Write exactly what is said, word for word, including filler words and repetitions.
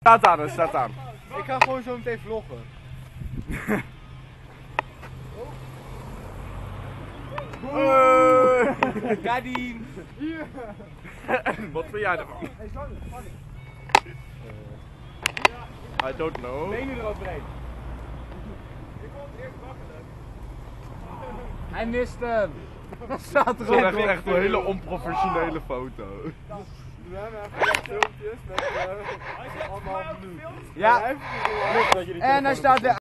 Staat aan, het staat aan. Ik ga gewoon zo meteen vloggen. Kadien! Wat vind jij ervan? I don't know. Benen eroverheen. Ik kon het eerst wachten. Hij mist hem. Dat staat Dat is erop. echt, echt een hele onprofessionele foto. We hebben even filmpjes met uh, anderhalf minuut. Ja. En hij staat er.